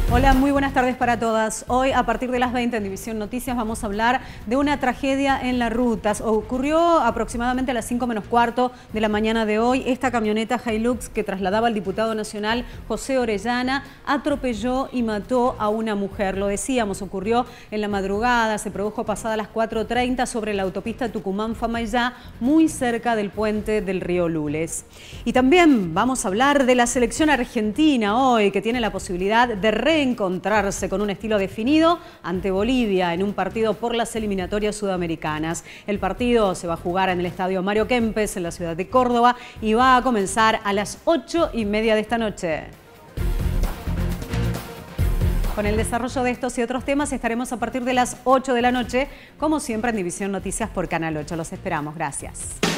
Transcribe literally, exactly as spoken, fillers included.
Hola, muy buenas tardes para todas. Hoy, a partir de las veinte en División Noticias, vamos a hablar de una tragedia en las rutas. Ocurrió aproximadamente a las cinco menos cuarto de la mañana de hoy. Esta camioneta Hilux que trasladaba al diputado nacional José Orellana atropelló y mató a una mujer. Lo decíamos, ocurrió en la madrugada, se produjo pasada las cuatro treinta sobre la autopista Tucumán-Famaillá, muy cerca del puente del río Lules. Y también vamos a hablar de la selección argentina hoy, que tiene la posibilidad de reencontrarse con un estilo definido ante Bolivia en un partido por las eliminatorias sudamericanas. El partido se va a jugar en el estadio Mario Kempes en la ciudad de Córdoba y va a comenzar a las ocho y media de esta noche. Con el desarrollo de estos y otros temas estaremos a partir de las ocho de la noche, como siempre en División Noticias por Canal ocho. Los esperamos. Gracias.